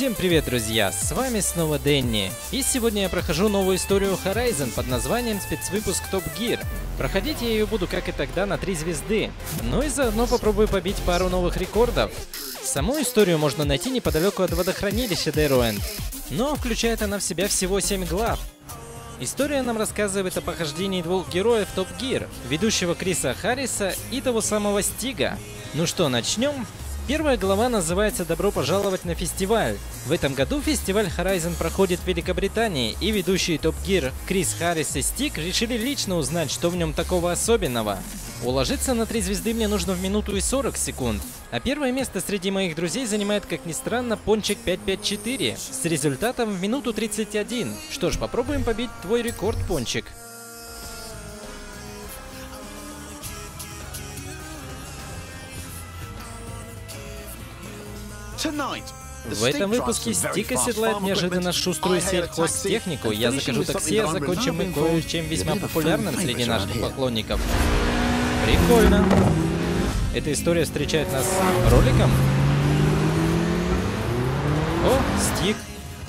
Всем привет, друзья! С вами снова Дэнни. И сегодня я прохожу новую историю Horizon под названием спецвыпуск Top Gear. Проходить я ее буду, как и тогда, на 3 звезды. Ну и заодно попробую побить пару новых рекордов. Саму историю можно найти неподалеку от водохранилища Деруэн, но включает она в себя всего 7 глав. История нам рассказывает о похождении двух героев Top Gear, ведущего Криса Харриса и того самого Стига. Ну что, начнем? Первая глава называется «Добро пожаловать на фестиваль». В этом году фестиваль Horizon проходит в Великобритании, и ведущие Top Gear Крис Харрис и Стиг решили лично узнать, что в нем такого особенного. Уложиться на 3 звезды мне нужно в минуту и 40 секунд. А первое место среди моих друзей занимает, как ни странно, Пончик 554 с результатом в минуту 31. Что ж, попробуем побить твой рекорд, Пончик. В этом выпуске Стик оседлает неожиданно шуструю сельхозтехнику. Я закажу такси, а закончим мы кое-чем весьма популярным среди наших поклонников. Прикольно. Эта история встречает нас роликом. О, Стик.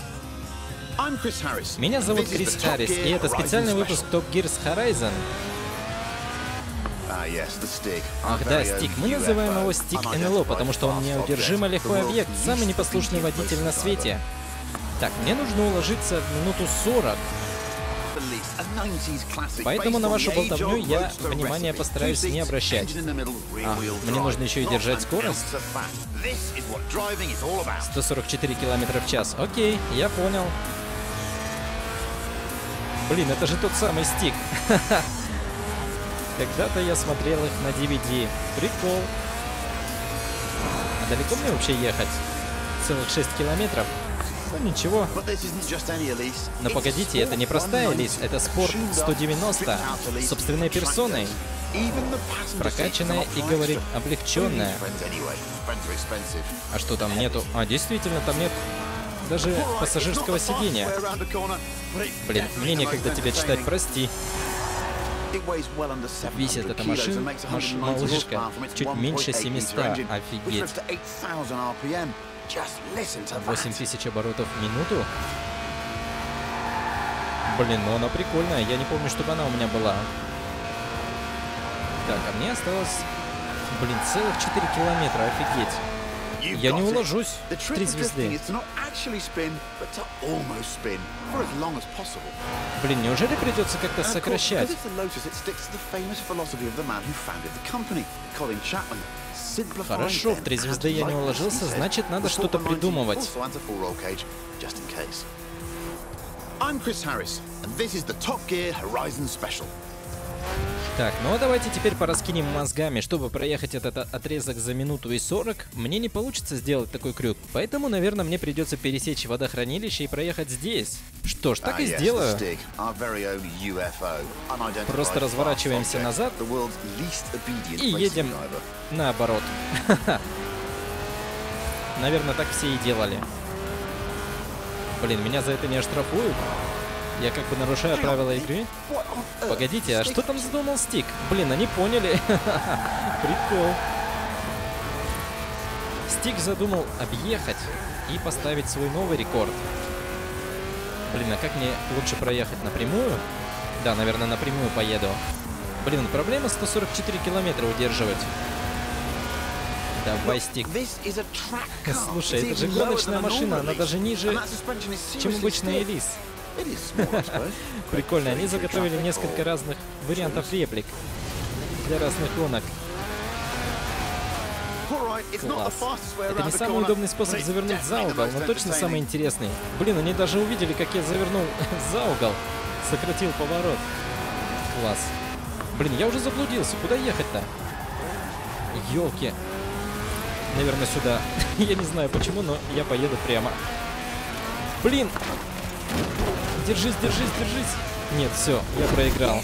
Меня зовут Крис Харрис, и это специальный выпуск Top Gear с Horizon. Ах да, Стик. Мы называем его Стик НЛО, потому что он неудержимо лихой объект, самый непослушный водитель на свете. Так, мне нужно уложиться в минуту 40. Поэтому на вашу болтовню я внимание постараюсь не обращать. Мне нужно еще и держать скорость. 144 км в час. Окей, я понял. Блин, это же тот самый Стик. Когда-то я смотрел их на DVD. Прикол. А далеко мне вообще ехать? Целых 6 километров? Ну ничего. Но погодите, это не простая Элис, это Спорт 190 с собственной персоной. Прокачанная и, говорит, облегченная. А что там нету? А, действительно, там нет даже пассажирского сидения. Блин, мне некогда тебя читать, прости. Весит эта машина, малышка, чуть меньше 700, офигеть. 8000 оборотов в минуту? Блин, ну она прикольная, я не помню, чтобы она у меня была. Так, а мне осталось, блин, целых 4 километра, офигеть. Я не уложусь в 3 звезды. Блин, неужели придется как-то сокращать? Хорошо, в 3 звезды я не уложился, значит, надо что-то придумывать. Так, ну а давайте теперь пораскинем мозгами. Чтобы проехать этот отрезок за минуту и 40, мне не получится сделать такой крюк. Поэтому, наверное, мне придется пересечь водохранилище и проехать здесь. Что ж, так и сделаю. Просто разворачиваемся назад и едем наоборот. Наверное, так все и делали. Блин, меня за это не оштрафуют? Я как бы нарушаю правила игры? Погодите, а что там задумал Стик? Блин, они поняли. Прикол. Стик задумал объехать и поставить свой новый рекорд. Блин, а как мне лучше проехать? Напрямую? Да, наверное, напрямую поеду. Блин, проблема 144 километра удерживать. Давай, Стик. Слушай, это же гоночная машина, она даже ниже, чем обычная Элис. Прикольно, они заготовили несколько разных вариантов реплик для разных гонок. Класс. Это не самый удобный способ завернуть за угол, но точно самый интересный. Блин, они даже увидели, как я завернул за угол. Сократил поворот. Класс. Блин, я уже заблудился. Куда ехать-то? Ёлки. Наверное, сюда. Я не знаю почему, но я поеду прямо. Блин! Держись, держись, держись. Нет, все, я проиграл.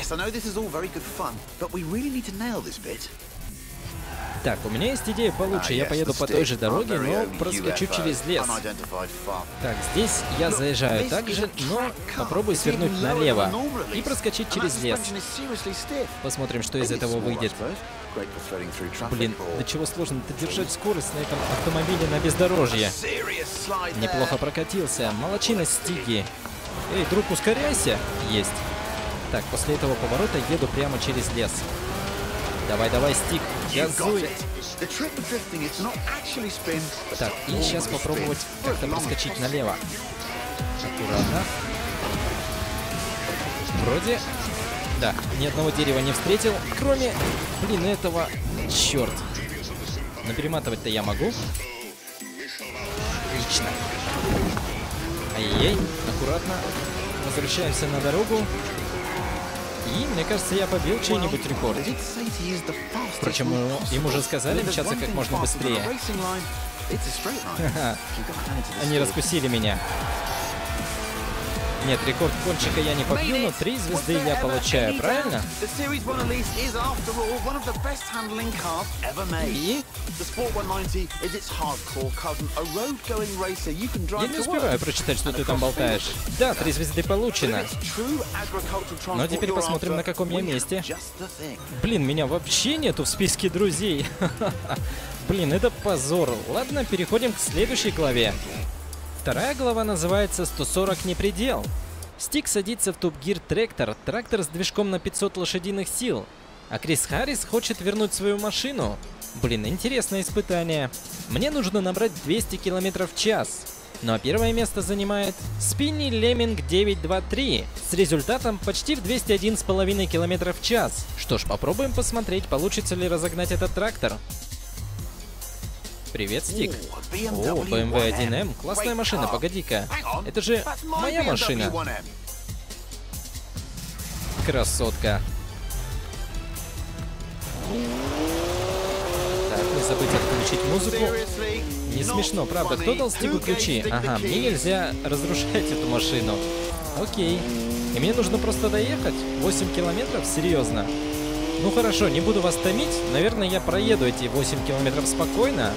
Так, у меня есть идея получше. Я поеду по той же дороге, но проскочу через лес. Так, здесь я заезжаю также, но попробую свернуть налево и проскочить через лес. Посмотрим, что из этого выйдет. Блин, до чего сложно-то держать скорость на этом автомобиле на бездорожье. Неплохо прокатился. Молодчина, Стиги. Эй, друг, ускоряйся. Есть. Так, после этого поворота еду прямо через лес. Давай, давай, Стик, газуй. Так, и сейчас попробовать как-то проскочить налево. Аккуратно. Вроде... Да, ни одного дерева не встретил, кроме, блин, этого. Черт. Но перематывать-то я могу. Отлично. Ай-яй, аккуратно. Возвращаемся на дорогу. И, мне кажется, я побил чей-нибудь рекорд. Впрочем, им уже сказали мчаться как можно быстрее. Они раскусили меня. Нет, рекорд кончика я не побью, но 3 звезды я получаю, правильно? И? Я не успеваю прочитать, что ты там болтаешь. Да, 3 звезды получено. Но теперь посмотрим, на каком я месте. Блин, меня вообще нету в списке друзей. Блин, это позор. Ладно, переходим к следующей главе. Вторая глава называется «140 не предел». Стик садится в Top Gear Tractor, трактор с движком на 500 лошадиных сил. А Крис Харрис хочет вернуть свою машину. Блин, интересное испытание. Мне нужно набрать 200 км в час. Ну а первое место занимает Spinny Lemming 923 с результатом почти в 201,5 км в час. Что ж, попробуем посмотреть, получится ли разогнать этот трактор. Привет, Стик. О, BMW 1M. Классная машина, погоди-ка. Это же моя машина. Красотка. Так, не забыть отключить музыку. Не смешно, правда? Кто дал Стигу ключи? Ага, мне нельзя разрушать эту машину. Окей. И мне нужно просто доехать? 8 километров? Серьезно? Ну хорошо, не буду вас томить. Наверное, я проеду эти 8 километров спокойно.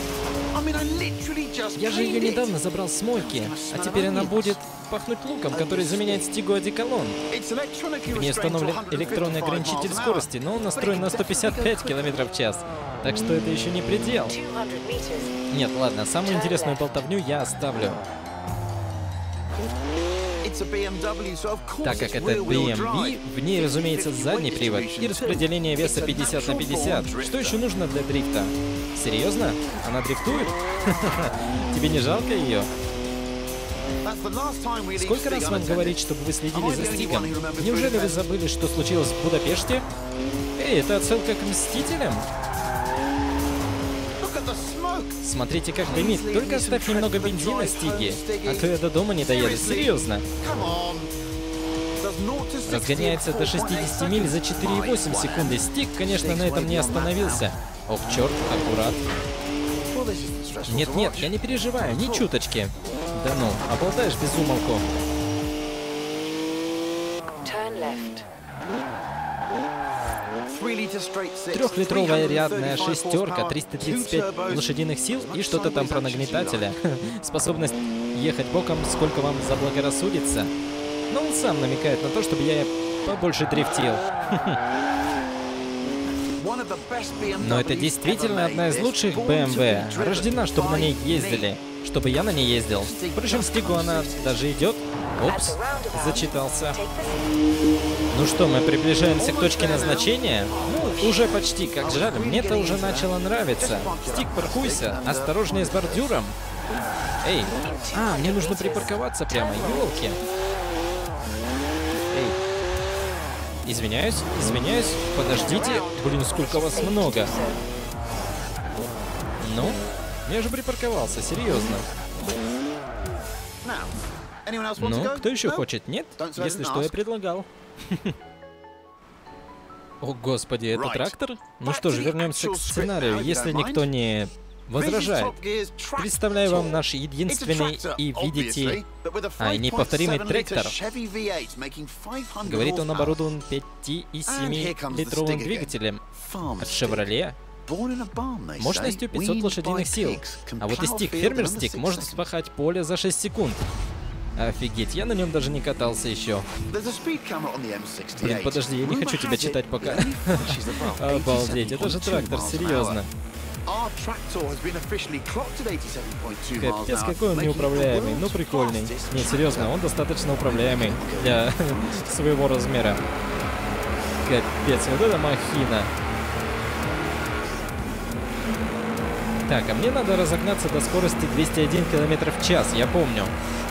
Я же ее недавно забрал с мойки, а теперь она будет пахнуть луком, который заменяет Стигу одеколон. В ней установлен электронный ограничитель скорости, но он настроен на 155 км в час. Так что это еще не предел. Нет, ладно, самую интересную болтовню я оставлю. Так как это BMW, в ней, разумеется, задний привод и распределение веса 50 на 50. Что еще нужно для дрифта? Серьезно? Она дрифтует? Тебе не жалко ее? Сколько раз вам говорить, чтобы вы следили за Стигом? Неужели вы забыли, что случилось в Будапеште? Эй, это отсылка к Мстителям? Смотрите, как дымит. Только оставь немного бензина, Стиги, а то я до дома не доеду. Серьезно. Разгоняется до 60 миль за 4,8 секунды. Стиг, конечно, на этом не остановился. Ох, черт, аккурат. Нет-нет, я не переживаю, ни чуточки. Да ну, обладаешь без умолку. Трехлитровая рядная шестерка, 335 лошадиных сил и что-то там про нагнетателя. Способность ехать боком, сколько вам заблагорассудится. Но он сам намекает на то, чтобы я побольше дрифтил. Но это действительно одна из лучших BMW. Рождена, чтобы на ней ездили. Чтобы я на ней ездил. Причем Стигу она даже идет. Опс, зачитался. Ну что, мы приближаемся к точке назначения? Ну, уже почти, как жаль. Мне-то уже начало нравиться. Стиг, паркуйся. Осторожнее с бордюром. Эй, мне нужно припарковаться прямо, елки. Эй, извиняюсь, подождите. Блин, сколько вас много. Ну, я же припарковался, серьезно. Ну, кто еще хочет? Нет? Если что, я предлагал. О, господи, это трактор? Ну что же, вернемся к сценарию, если никто не возражает. Представляю вам наш единственный и, видите, и неповторимый трактор. Говорит, он оборудован 5,7-литровым двигателем от Chevrolet. Мощностью 500 лошадиных сил. А вот и Стиг, фермер Стиг, может вспахать поле за 6 секунд. Офигеть, я на нем даже не катался еще. Блин, подожди, я не хочу тебя читать пока. Обалдеть, это же трактор, серьезно. Капец, какой он неуправляемый. Ну, прикольный. Не, серьезно, он достаточно управляемый для своего размера. Капец, вот это махина. Так, а мне надо разогнаться до скорости 201 км в час, я помню.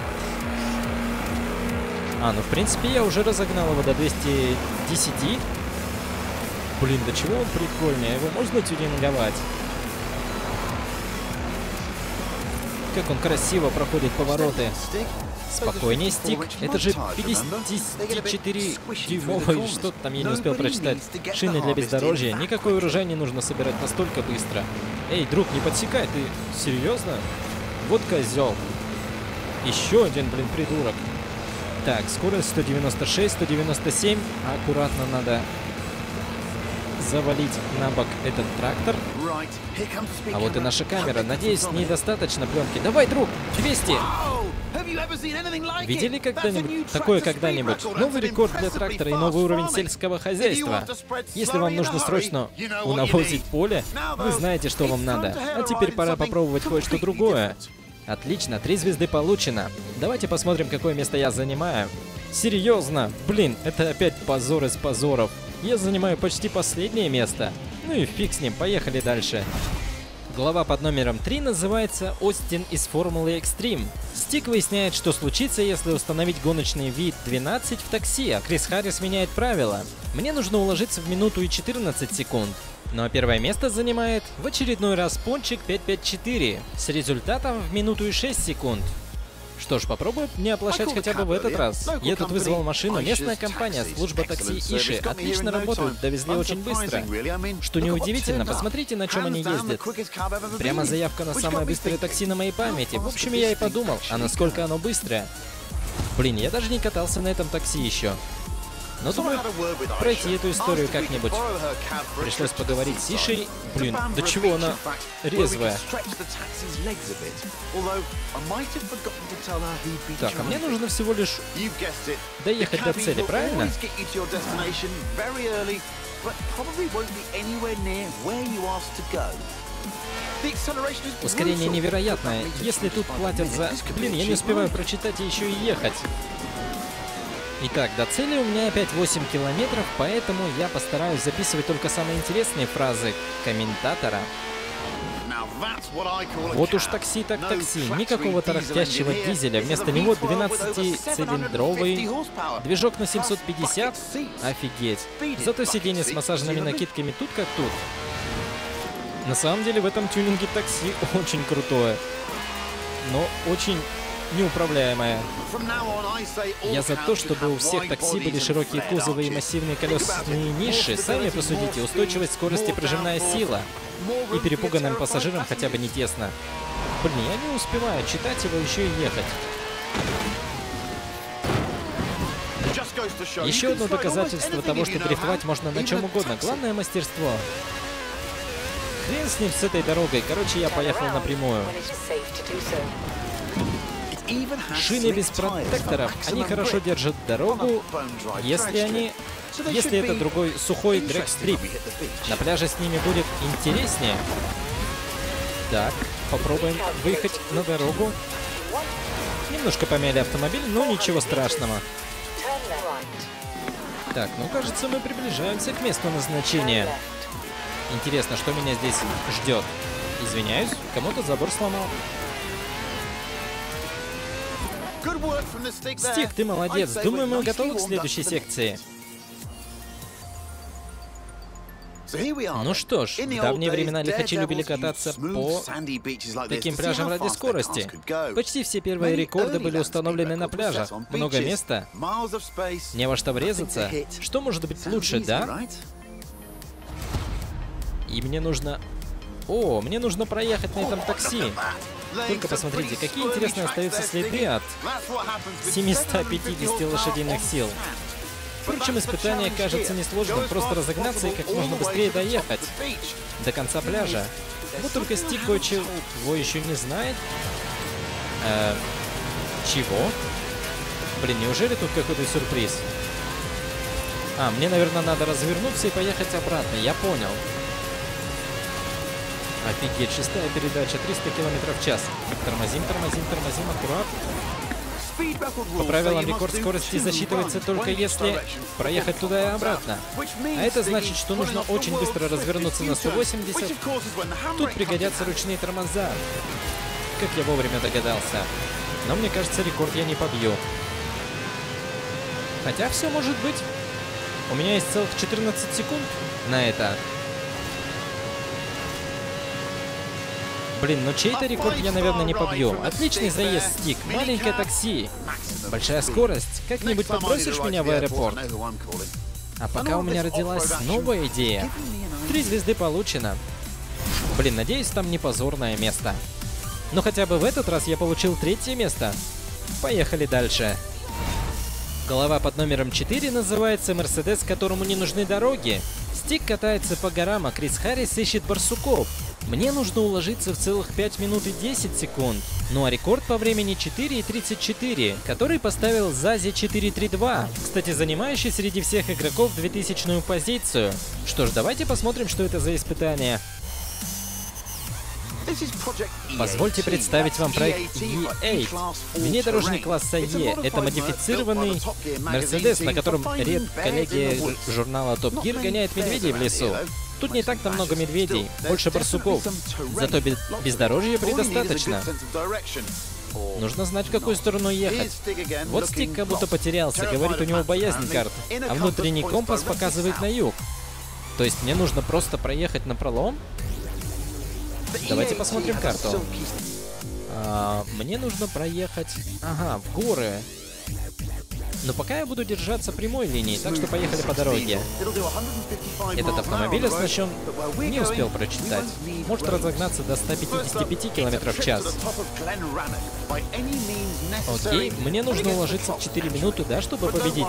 Ну, в принципе, я уже разогнал его до 210. Блин, до чего он прикольный, его можно тюнинговать? Как он красиво проходит повороты. Спокойнее, Стик. Это же 54-дюймовый, что-то там я не успел прочитать. Шины для бездорожья. Никакой урожай не нужно собирать настолько быстро. Эй, друг, не подсекай, ты серьезно? Вот козел. Еще один, блин, придурок. Так, скорость 196, 197. Аккуратно надо завалить на бок этот трактор. А вот и наша камера. Надеюсь, с ней достаточно пленки. Давай, друг, 200. Видели когда-нибудь такое когда-нибудь? Новый рекорд для трактора и новый уровень сельского хозяйства. Если вам нужно срочно унавозить поле, вы знаете, что вам надо. А теперь пора попробовать кое-что другое. Отлично, 3 звезды получено. Давайте посмотрим, какое место я занимаю. Серьезно? Блин, это опять позор из позоров. Я занимаю почти последнее место. Ну и фиг с ним, поехали дальше. Глава под номером 3 называется «Остин из Формулы Экстрим». Стик выясняет, что случится, если установить гоночный вид 12 в такси, а Крис Харрис меняет правила. Мне нужно уложиться в минуту и 14 секунд. Ну а первое место занимает в очередной раз Пончик 554 с результатом в минуту и 6 секунд. Что ж, попробую не оплошать хотя бы в этот раз. Я тут вызвал машину, местная компания, служба такси Иши. Отлично работают, довезли очень быстро. Что неудивительно, посмотрите, на чем они ездят. Прямо заявка на самое быстрое такси на моей памяти. В общем, я и подумал, а насколько оно быстрое. Блин, я даже не катался на этом такси еще. Но думаю, пройти эту историю как-нибудь. Пришлось поговорить с Ишей. Блин, до чего она резвая. Так, а мне нужно всего лишь доехать до цели, правильно? Ускорение невероятное. Если тут платят за... Блин, я не успеваю прочитать и еще и ехать. Итак, до цели у меня опять 8 километров, поэтому я постараюсь записывать только самые интересные фразы комментатора. Вот уж такси так такси, никакого тарахтящего дизеля, вместо него 12-цилиндровый движок на 750, офигеть. Зато сиденье с массажными накидками тут как тут. На самом деле в этом тюнинге такси очень крутое, но очень неуправляемое. Я за то, чтобы у всех такси были широкие кузовы и массивные колесные ниши. Сами посудите, устойчивость, скорость и прижимная сила. И перепуганным пассажирам хотя бы не тесно. Блин, я не успеваю читать его, еще и ехать. Еще одно доказательство того, что дрифтовать можно на чем угодно. Главное мастерство. Хрен с ним, с этой дорогой. Короче, я поехал напрямую. Шины без протекторов, они хорошо держат дорогу, если это другой сухой дрэгстрип. На пляже с ними будет интереснее. Так, попробуем выехать на дорогу. Немножко помяли автомобиль, но ничего страшного. Так, ну кажется, мы приближаемся к месту назначения. Интересно, что меня здесь ждет. Извиняюсь, кому-то забор сломал. Стик, ты молодец. Думаю, мы готовы к следующей секции. Ну что ж, в давние времена лихачи любили кататься по таким пляжам ради скорости. Почти все первые рекорды были установлены на пляжах. Много места, не во что врезаться. Что может быть лучше, да? И мне нужно... О, мне нужно проехать на этом такси. Только посмотрите, какие интересные остаются следы от 750 лошадиных сил. Впрочем, испытание кажется несложным. Просто разогнаться и как можно быстрее доехать до конца пляжа. Вот только Стик кое-чего еще не знает. Чего? Блин, неужели тут какой-то сюрприз? Мне, наверное, надо развернуться и поехать обратно. Я понял. Офигеть, шестая передача, 300 км в час. Тормозим, тормозим, тормозим, аккуратно. По правилам, рекорд скорости засчитывается только если проехать туда и обратно. А это значит, что нужно очень быстро развернуться на 180. Тут пригодятся ручные тормоза. Как я вовремя догадался. Но мне кажется, рекорд я не побью. Хотя все может быть. У меня есть целых 14 секунд на это. Блин, ну чей-то рекорд я, наверное, не побью. Отличный заезд, Стик. Маленькое такси. Большая скорость. Как-нибудь подбросишь меня в аэропорт? А пока у меня родилась новая идея. 3 звезды получено. Блин, надеюсь, там не позорное место. Но хотя бы в этот раз я получил 3-е место. Поехали дальше. Голова под номером 4 называется «Мерседес, которому не нужны дороги». Стик катается по горам, а Крис Харрис ищет барсуков. Мне нужно уложиться в целых 5 минут и 10 секунд. Ну а рекорд по времени 4:34, который поставил Зази 4:32, кстати, занимающий среди всех игроков 2000-ю позицию. Что ж, давайте посмотрим, что это за испытание. Позвольте представить вам проект E8. Внедорожник класса E. Это модифицированный Мерседес, на котором Ред, коллеги журнала Top Gear, гоняет медведей в лесу. Тут не так-то много медведей, больше барсуков. Зато бездорожья предостаточно. Нужно знать, в какую сторону ехать. Вот Стик как будто потерялся, говорит, у него боязнь карт, а внутренний компас показывает на юг. То есть мне нужно просто проехать напролом? Давайте посмотрим карту. Мне нужно проехать... Ага, в горы. Но пока я буду держаться прямой линии, так что поехали по дороге. Этот автомобиль оснащен... Не успел прочитать. Может разогнаться до 155 км в час. Окей, мне нужно уложиться в 4 минуты, да, чтобы победить.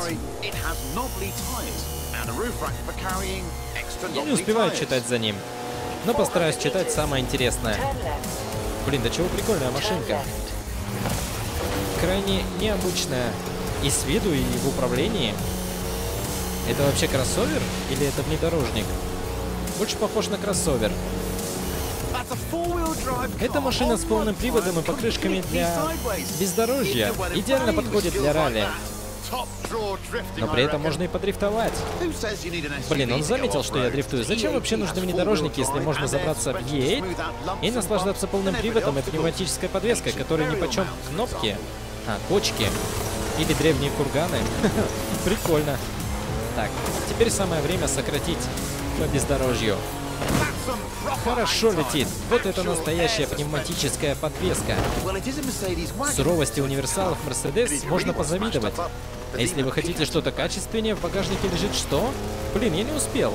Я не успеваю читать за ним. Но постараюсь читать самое интересное. Блин, да чего прикольная машинка. Крайне необычная и с виду, и в управлении. Это вообще кроссовер или это внедорожник? Больше похож на кроссовер. Эта машина с полным приводом и покрышками для бездорожья. Идеально подходит для ралли. Но при этом можно и подрифтовать. Блин, он заметил, что я дрифтую. Зачем вообще нужны внедорожники, если можно забраться в E8 и наслаждаться полным приводом и пневматической подвеской, которой нипочем кнопки, кочки или древние курганы? Прикольно. Так, теперь самое время сократить по бездорожью. Хорошо летит. Вот это настоящая пневматическая подвеска. Суровости универсалов Mercedes можно позавидовать. А если вы хотите что-то качественнее, в багажнике лежит что? Блин, я не успел.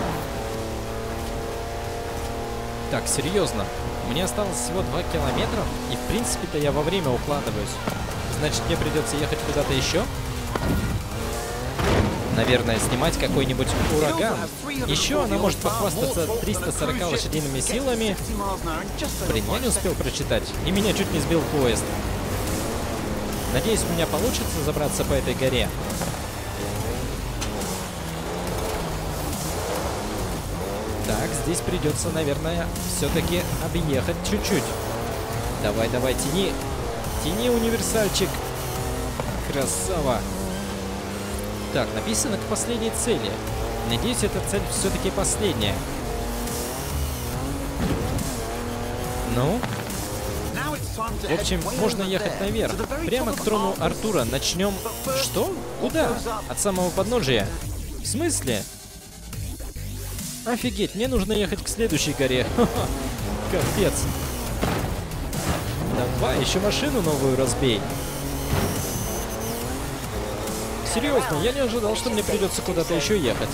Так, серьезно. Мне осталось всего 2 километра, и в принципе-то я во время укладываюсь. Значит, мне придется ехать куда-то еще? Наверное, снимать какой-нибудь ураган. Еще она может похвастаться 340 лошадиными силами. Блин, я не успел прочитать. И меня чуть не сбил поезд. Надеюсь, у меня получится забраться по этой горе. Так, здесь придется, наверное, все-таки объехать чуть-чуть. Давай, давай, тяни. Тяни, универсальчик. Красава. Так, написано к последней цели. Надеюсь, эта цель все-таки последняя. Ну? В общем, можно ехать наверх. Прямо к трону Артура. Начнем... Что? Куда? От самого подножия. В смысле? Офигеть, мне нужно ехать к следующей горе. Капец. Давай, еще машину новую разбей. Серьезно, я не ожидал, что мне придется куда-то еще ехать.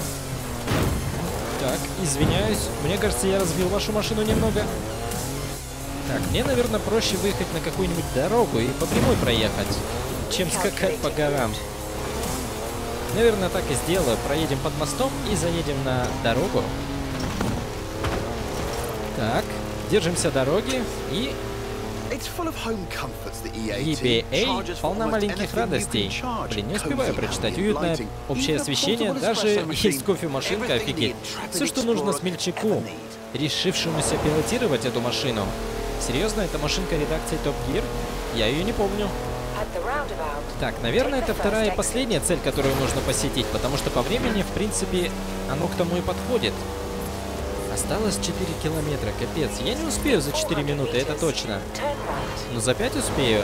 Так, извиняюсь. Мне кажется, я разбил вашу машину немного. Так, мне, наверное, проще выехать на какую-нибудь дорогу и по прямой проехать, чем скакать по горам. Наверное, так и сделаю. Проедем под мостом и заедем на дорогу. Так, держимся дороги и EBA полна маленьких радостей. Блин, не успеваю прочитать. Уютное общее освещение, даже есть кофемашинка, офигеть. Все, что нужно смельчаку, решившемуся пилотировать эту машину. Серьезно, это машинка редакции Top Gear? Я ее не помню. Так, наверное, это вторая и последняя цель, которую нужно посетить, потому что по времени, в принципе, оно к тому и подходит. Осталось 4 километра, капец. Я не успею за 4 минуты, это точно. Но за 5 успею.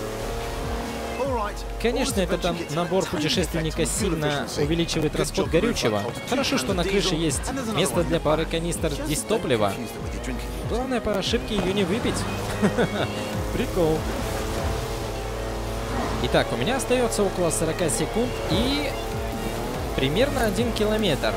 Конечно, это там набор путешественника сильно увеличивает расход горючего. Хорошо, что на крыше есть место для пары канистр дистоплива. Главное, по ошибке ее не выпить. Прикол. Итак, у меня остается около 40 секунд и примерно 1 километр.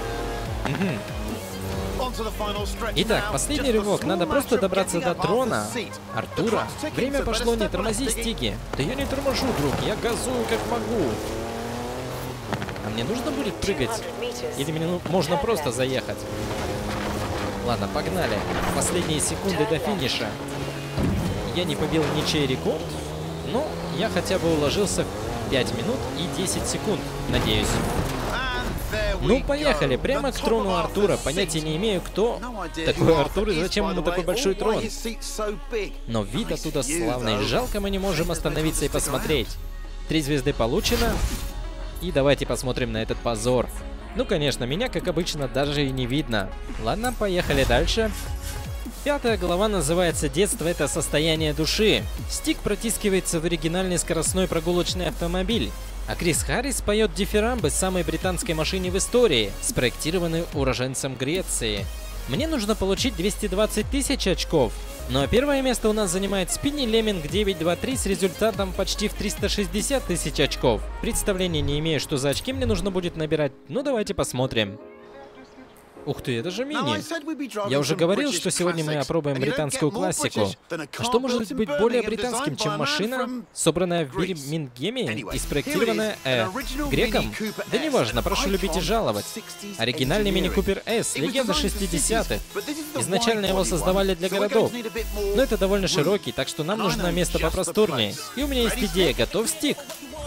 Итак, последний рывок. Надо просто добраться до трона Артура. Время пошло, не тормози, Стиги. Да я не торможу, друг, я газую как могу. А мне нужно будет прыгать? Или мне можно просто заехать? Ладно, погнали. Последние секунды до финиша. Я не побил ничей рекорд, но я хотя бы уложился в 5 минут и 10 секунд, надеюсь. Ну, поехали, прямо к трону Артура. Понятия не имею, кто такой Артур и зачем ему такой большой трон. Но вид оттуда славный. Жалко, мы не можем остановиться и посмотреть. 3 звезды получено. И давайте посмотрим на этот позор. Ну, конечно, меня, как обычно, даже и не видно. Ладно, поехали дальше. 5-я глава называется «Детство — это состояние души». Стик протискивается в оригинальный скоростной прогулочный автомобиль. А Крис Харрис поет дифирамбы самой британской машине в истории, спроектированной уроженцем Греции. Мне нужно получить 220 тысяч очков. Ну а первое место у нас занимает Спинни Лемминг 923 с результатом почти в 360 тысяч очков. Представления не имею, что за очки мне нужно будет набирать, ну давайте посмотрим. Ух ты, это же мини. Я уже говорил, что сегодня мы опробуем британскую классику. А что может быть более британским, чем машина, собранная в Бирмингеме и спроектированная греком? Да неважно, прошу любить и жаловать. Оригинальный Мини Купер S, легенда 60-х. Изначально его создавали для городов. Но это довольно широкий, так что нам нужно место попросторнее. И у меня есть идея, готов, Стик?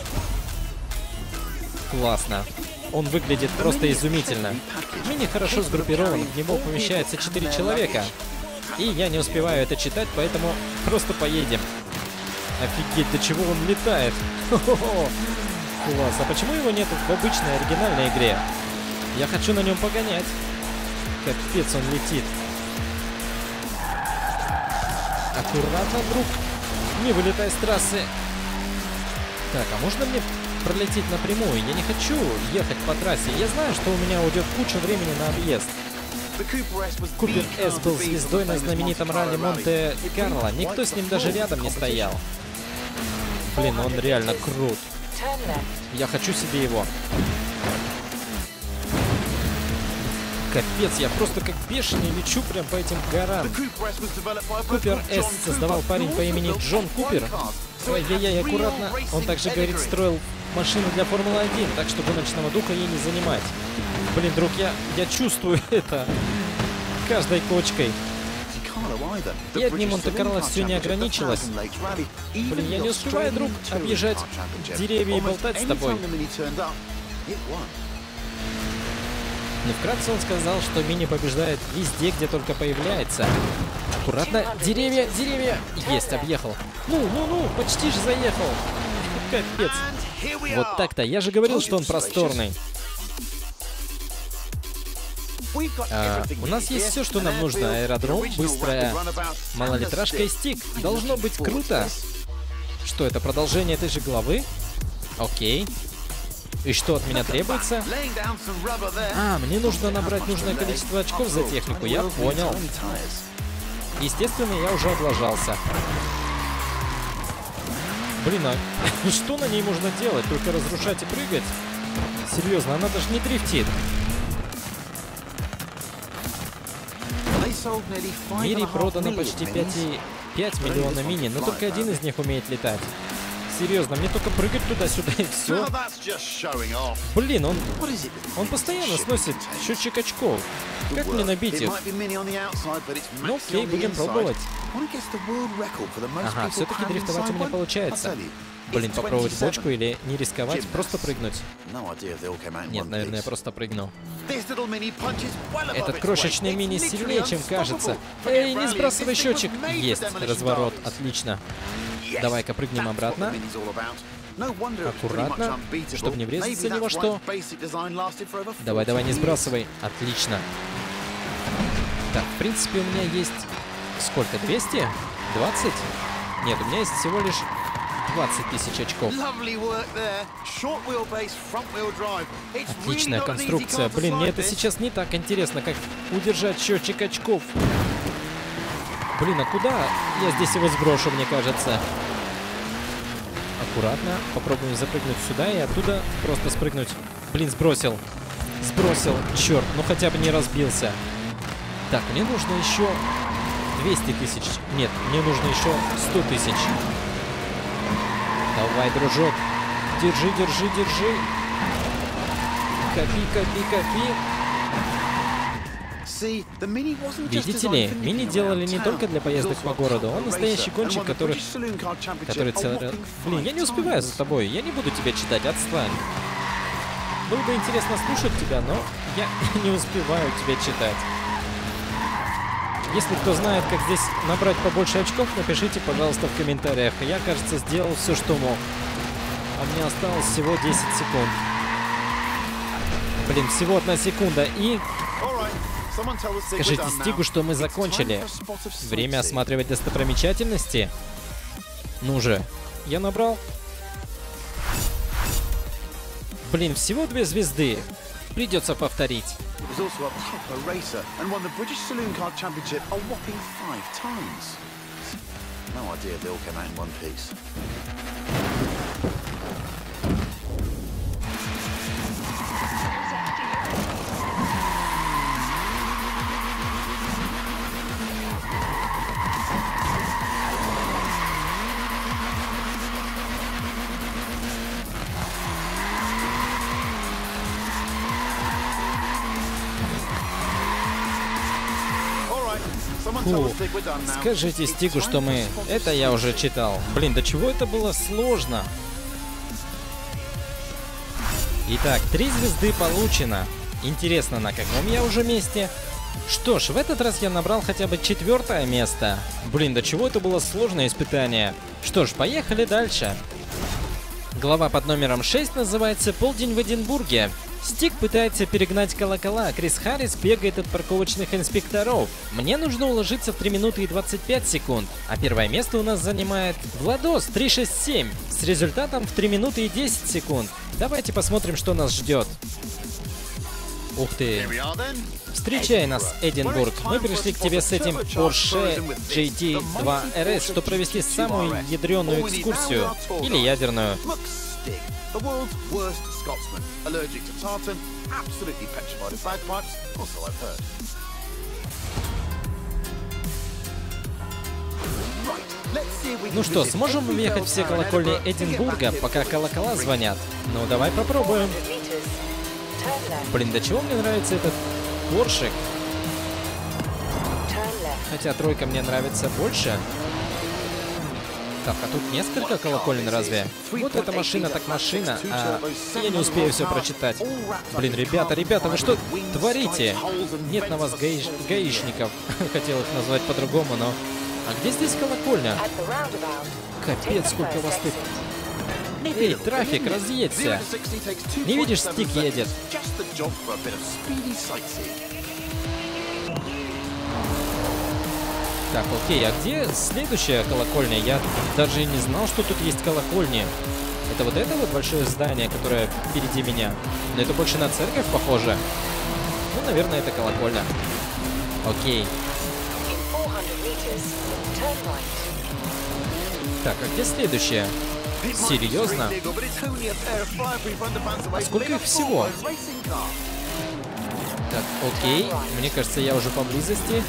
Классно. Он выглядит просто изумительно. Мини хорошо сгруппирован, в него помещается 4 человека. И я не успеваю это читать, поэтому просто поедем. Офигеть, до чего он летает. Класс, а почему его нет в обычной оригинальной игре? Я хочу на нем погонять. Капец, он летит. Аккуратно, друг. Не вылетай с трассы. Так, а можно мне пролететь напрямую? Я не хочу ехать по трассе. Я знаю, что у меня уйдет куча времени на объезд. Купер S был звездой на знаменитом ралли Монте-Карло. Никто с ним даже рядом не стоял. Блин, он реально крут. Я хочу себе его. Капец, я просто как бешеный лечу прям по этим горам. Купер S создавал парень по имени Джон Купер. Ай-яй-яй, аккуратно. Он также, говорит, строил машину для Формулы-1, так что гоночного духа ей не занимать. Блин, друг, я чувствую это каждой кочкой. И одним Монте-Карло все не ограничилось. Блин, я не успеваю, друг, объезжать деревья и болтать с тобой. Но вкратце он сказал, что Мини побеждает везде, где только появляется. Аккуратно. Деревья, деревья. Есть, объехал. Ну, почти же заехал. Капец. Вот так-то. Я же говорил, что он просторный. У нас есть все, что нам нужно. Аэродром, быстрая малолитражка и Стик. Должно быть круто. Что это, продолжение этой же главы? Окей. И что от меня требуется? А, мне нужно набрать нужное количество очков за технику, я понял. Естественно, я уже облажался. Блин, а что на ней можно делать? Только разрушать и прыгать? Серьезно, она даже не дрифтит. В мире продано почти 5 миллионов мини, но только один из них умеет летать. серьезно, мне только прыгать туда-сюда и все. Блин, он постоянно сносит счетчик очков. Как мне набить их? Ну окей, будем пробовать. Ага, все-таки дрифтовать у меня получается. Блин, попробовать бочку или не рисковать, просто прыгнуть. Нет, наверное, я просто прыгну. Этот крошечный мини сильнее, чем кажется. Эй, не сбрасывай счетчик. Есть, разворот, отлично. Давай-ка прыгнем обратно. Аккуратно, чтобы не врезаться ни во что. Давай, давай, не сбрасывай. Отлично. Так, в принципе, у меня есть... Сколько, 200? 20? Нет, у меня есть всего лишь 20 тысяч очков. Отличная конструкция. Блин, мне это сейчас не так интересно, как удержать счетчик очков. Блин, а куда я здесь его сброшу, мне кажется? Аккуратно. Попробуем запрыгнуть сюда и оттуда просто спрыгнуть. Блин, сбросил. Сбросил. Черт, ну хотя бы не разбился. Так, мне нужно еще 200 тысяч. Нет, мне нужно еще 100 тысяч. Давай, дружок. Держи, держи, держи. Копи, копи, копи. Видите ли, мини делали не только для поездок по городу. Он настоящий гонщик, который целый... Блин, я не успеваю за тобой. Я не буду тебя читать, отстань. Было бы интересно слушать тебя, но я не успеваю тебя читать. Если кто знает, как здесь набрать побольше очков, напишите, пожалуйста, в комментариях. Я, кажется, сделал все, что мог. А мне осталось всего 10 секунд. Блин, всего 1 секунда. И... Скажите Стигу, что мы закончили. Время осматривать достопримечательности. Ну же. Я набрал. Блин, всего 2 звезды. Придется повторить. Фу. Скажите Стигу, что мы... Это я уже читал. Блин, до чего это было сложно? Итак, 3 звезды получено. Интересно, на каком я уже месте? Что ж, в этот раз я набрал хотя бы 4-е место. Блин, до чего это было сложное испытание. Что ж, поехали дальше. Глава под номером 6 называется «Полдень в Эдинбурге». Стиг пытается перегнать колокола, а Крис Харрис бегает от парковочных инспекторов. Мне нужно уложиться в 3 минуты и 25 секунд, а первое место у нас занимает Владос 367 с результатом в 3 минуты и 10 секунд. Давайте посмотрим, что нас ждет. Ух ты! Встречай нас, Эдинбург. Мы пришли к тебе с этим Porsche GT2 RS, чтобы провести самую ядреную экскурсию. Или ядерную. The world's worst Scotsman, allergic to tartan, absolutely petrified of bagpipes, also I've heard. Ну что, сможем мы въехать все колокольни Эдинбурга, пока колокола звонят? Ну, давай попробуем. Блин, до чего мне нравится этот Поршик? Хотя 3 мне нравится больше. Так, а тут несколько колоколен разве? Вот эта машина так машина, а я не успею все прочитать. Блин, ребята, вы что творите? Нет на вас гаишников. Хотел их назвать по-другому, но... А где здесь колокольня? Капец, сколько вас тут... Эй, трафик, разъедься! Не видишь, Стиг едет? Так, окей, а где следующая колокольня? Я даже не знал, что тут есть колокольни. Это вот большое здание, которое впереди меня. Но это больше на церковь похоже. Ну, наверное, это колокольня. Окей. Так, а где следующая? Серьезно? А сколько их всего? Так, окей. Мне кажется, я уже поблизости.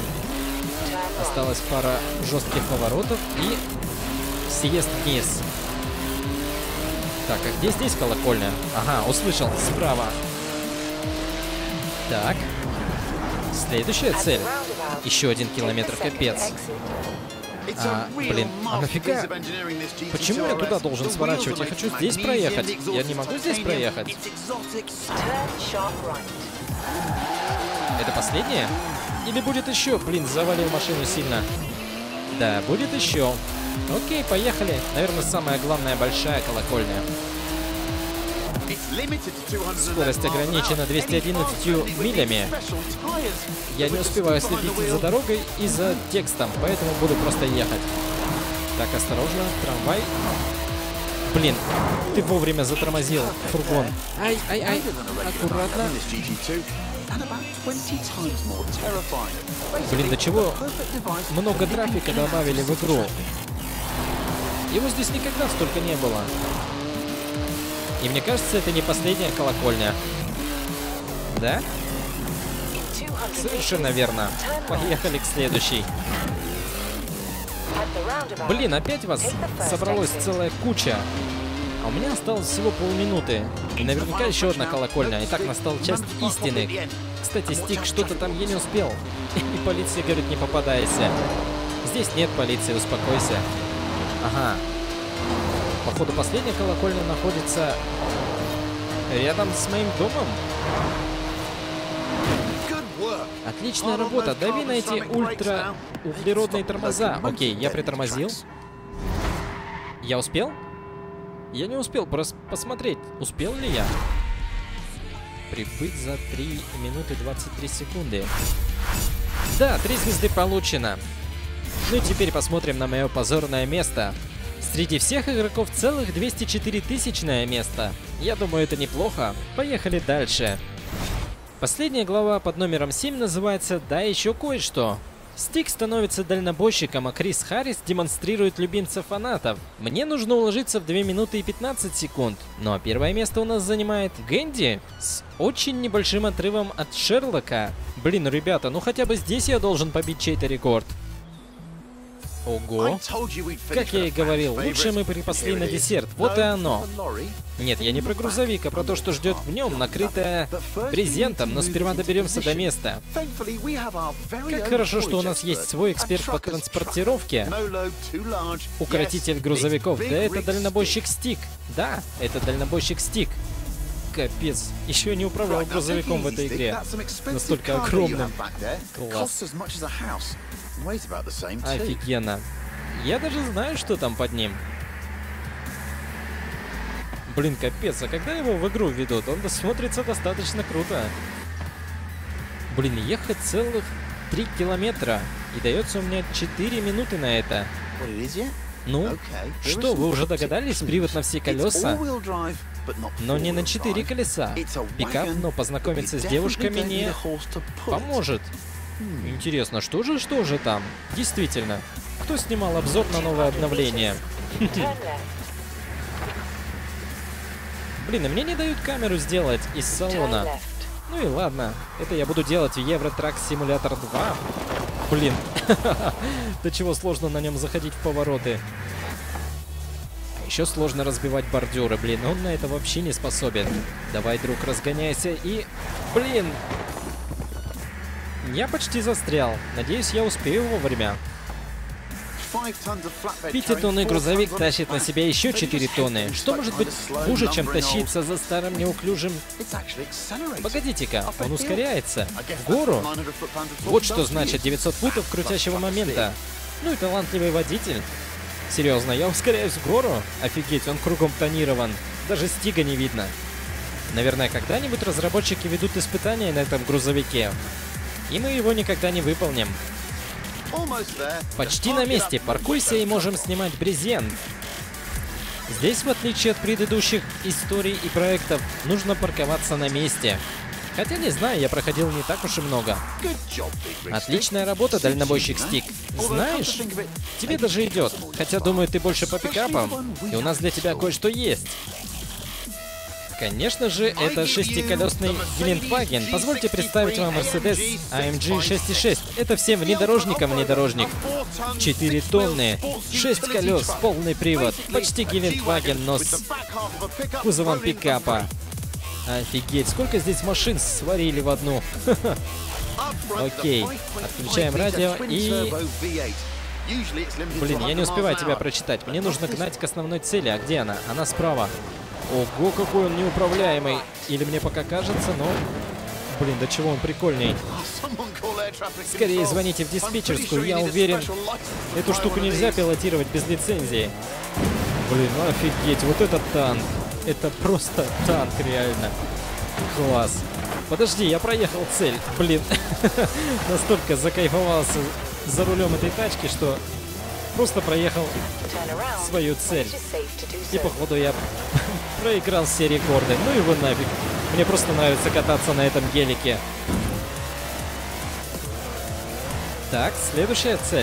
Осталась пара жестких поворотов и съезд вниз. Так, а где здесь колокольня? Ага, услышал, справа. Так. Следующая цель. Еще 1 километр, капец. Блин, а нафига? Почему я туда должен сворачивать? Я хочу здесь проехать. Я не могу здесь проехать. Это последнее? Или будет еще? Блин, завалил машину сильно. Да, будет еще. Окей, поехали. Наверное, самая главная большая колокольня. Скорость ограничена 211 милями. Я не успеваю следить за дорогой и за текстом, поэтому буду просто ехать. Так, осторожно, трамвай. Блин, ты вовремя затормозил фургон. Ай, аккуратно. Блин, до чего много трафика добавили в игру. Его здесь никогда столько не было. И мне кажется, это не последняя колокольня. Да? Совершенно верно. Поехали к следующей. Блин, опять вас собралось целая куча. А у меня осталось всего полминуты. И наверняка еще одна колокольня. Итак, настал час истины. Кстати, Стик, что-то там я не успел. И полиция говорит, не попадайся. Здесь нет полиции, успокойся. Ага. Походу, последняя колокольня находится рядом с моим домом. Отличная работа. Дави на эти ультра-углеродные тормоза. Окей, я притормозил. Я успел? Я не успел, просто посмотреть, успел ли я. Прибыть за 3 минуты 23 секунды. Да, 3 звезды получено. Ну и теперь посмотрим на мое позорное место. Среди всех игроков целых 204 тысячное место. Я думаю, это неплохо. Поехали дальше. Последняя глава под номером 7 называется «Да еще кое-что». Стик становится дальнобойщиком, а Крис Харрис демонстрирует любимца фанатов. Мне нужно уложиться в 2 минуты и 15 секунд. Ну а первое место у нас занимает Гэнди с очень небольшим отрывом от Шерлока. Блин, ребята, ну хотя бы здесь я должен побить чей-то рекорд. Ого. Как я и говорил, лучше мы припасли на десерт. Вот и оно. Нет, я не про грузовик, а про то, что ждет в нем, накрытое брезентом, но сперва доберемся до места. Как хорошо, что у нас есть свой эксперт по транспортировке. Укротитель грузовиков. Да, это дальнобойщик Стик. Да, это дальнобойщик Стик. Капец, еще не управлял грузовиком в этой игре. Настолько огромным. Класс. Офигенно. Я даже знаю, что там под ним. Блин, капец, а когда его в игру ведут, он смотрится достаточно круто. Блин, ехать целых 3 километра. И дается у меня 4 минуты на это. Ну, что, вы уже догадались? Привод на все колеса? Но не на 4 колеса. Пикап, но познакомиться с девушками не поможет. Интересно, что же там? Действительно, кто снимал обзор на новое обновление? Блин, и мне не дают камеру сделать из салона. Ну и ладно, это я буду делать в Euro Truck Simulator 2. Блин, до чего сложно на нем заходить в повороты. Еще сложно разбивать бордюры, блин, он на это вообще не способен. Давай, друг, разгоняйся и... Блин! Я почти застрял. Надеюсь, я успею вовремя. 5-тонный грузовик тащит на себя еще 4 тонны. Что может быть хуже, чем тащиться за старым неуклюжим... Погодите-ка, он ускоряется. В гору? Вот что значит 900 футов крутящего момента. Ну и талантливый водитель. Серьезно, я ускоряюсь в гору? Офигеть, он кругом тонирован. Даже Стига не видно. Наверное, когда-нибудь разработчики ведут испытания на этом грузовике. И мы его никогда не выполним. Почти на месте. Паркуйся и можем снимать брезент. Здесь, в отличие от предыдущих историй и проектов, нужно парковаться на месте. Хотя, не знаю, я проходил не так уж и много. Отличная работа, дальнобойщик Стик. Знаешь, тебе даже идет. Хотя, думаю, ты больше по пикапам, и у нас для тебя кое-что есть. Конечно же, это шестиколесный Гелендваген. Позвольте представить вам Mercedes AMG 6.6. Это всем внедорожникам внедорожник. 4 тонны, 6 колес, полный привод. Почти Гелендваген, но с кузовом пикапа. Офигеть, сколько здесь машин сварили в одну. Окей, отключаем радио и... Блин, я не успеваю тебя прочитать. Мне нужно гнать к основной цели. А где она? Она справа. Ого, какой он неуправляемый. Или мне пока кажется, но... Блин, до чего он прикольный. Скорее звоните в диспетчерскую, я уверен, эту штуку нельзя пилотировать без лицензии. Блин, ну офигеть, вот это танк. Это просто танк, реально. Класс. Подожди, я проехал цель. Блин, настолько закайфовался за рулем этой тачки, что просто проехал свою цель. И походу я проиграл все рекорды. Ну его нафиг. Мне просто нравится кататься на этом гелике. Так, следующая цель.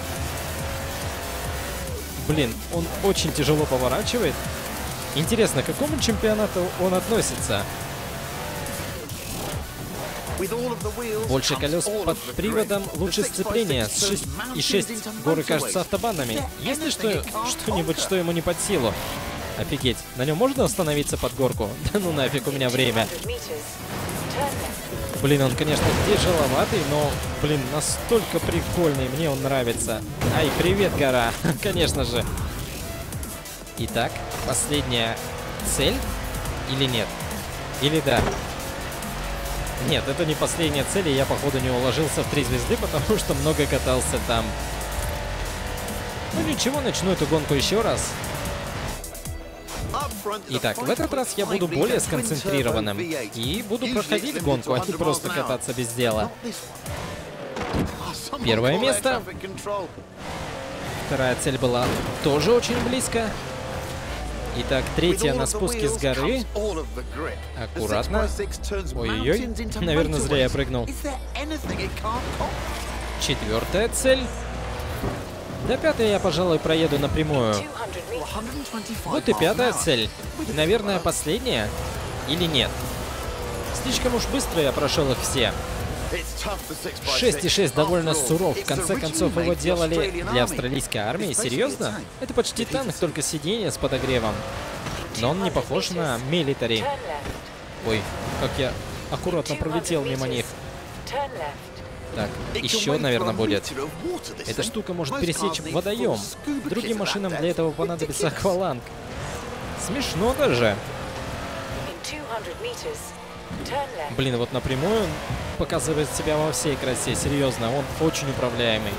Блин, он очень тяжело поворачивает. Интересно, к какому чемпионату он относится? Больше колес под приводом, лучше сцепление. 6,6 горы кажутся автобанами. Есть ли что-нибудь, что ему не под силу? Офигеть, на нем можно остановиться под горку? Да ну нафиг, у меня время. Блин, он, конечно, тяжеловатый, но, блин, настолько прикольный. Мне он нравится. Ай, привет, гора. Конечно же. Итак, последняя цель или нет? Или да? Нет, это не последняя цель, и я, походу, не уложился в 3 звезды, потому что много катался там. Ну ничего, начну эту гонку еще раз. Итак, в этот раз я буду более сконцентрированным и буду проходить гонку, а не просто кататься без дела. Первое место. Вторая цель была тоже очень близко. Итак, третья на спуске с горы. Аккуратно. Ой-ой-ой. Наверное, зря я прыгнул. Четвертая цель. До пятой я, пожалуй, проеду напрямую. Вот и пятая цель. Наверное, последняя? Или нет? Слишком уж быстро я прошел их все. 6,6 довольно суров. В конце концов, его делали для австралийской армии. Серьезно? Это почти танк, только сиденье с подогревом. Но он не похож на милитари. Ой, как я аккуратно пролетел мимо них. Так, еще, наверное, будет. Эта штука может пересечь водоем. Другим машинам для этого понадобится акваланг. Смешно даже. Блин, вот напрямую он показывает себя во всей красе. Серьезно, он очень управляемый.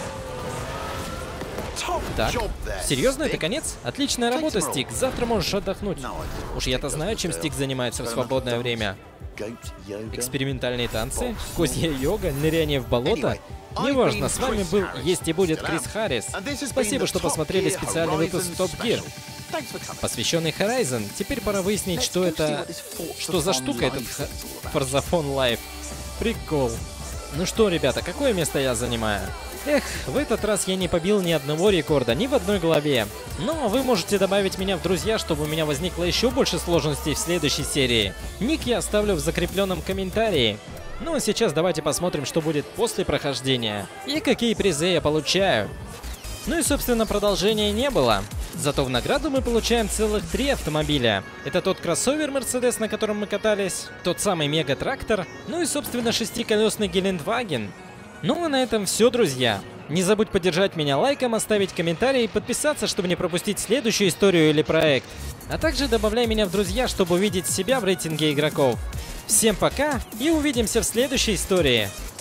Так, серьезно, это конец? Отличная работа, Стик. Завтра можешь отдохнуть. Уж я-то знаю, чем Стик занимается в свободное время. Экспериментальные танцы, козья йога, ныряние в болото. Неважно, с вами был, есть и будет Крис Харрис. Спасибо, что посмотрели специальный выпуск Top Gear, посвященный Horizon. Теперь пора выяснить, что это... Что за штука этот Форзафон Лайв. Прикол. Ну что, ребята, какое место я занимаю? Эх, в этот раз я не побил ни одного рекорда, ни в одной главе. Но вы можете добавить меня в друзья, чтобы у меня возникло еще больше сложностей в следующей серии. Ник я оставлю в закрепленном комментарии. Ну а сейчас давайте посмотрим, что будет после прохождения. И какие призы я получаю. Ну и, собственно, продолжения не было. Зато в награду мы получаем целых 3 автомобиля. Это тот кроссовер Mercedes, на котором мы катались, тот самый мега-трактор, ну и, собственно, 6-колесный Гелендваген. Ну а на этом все, друзья. Не забудь поддержать меня лайком, оставить комментарий и подписаться, чтобы не пропустить следующую историю или проект. А также добавляй меня в друзья, чтобы увидеть себя в рейтинге игроков. Всем пока и увидимся в следующей истории.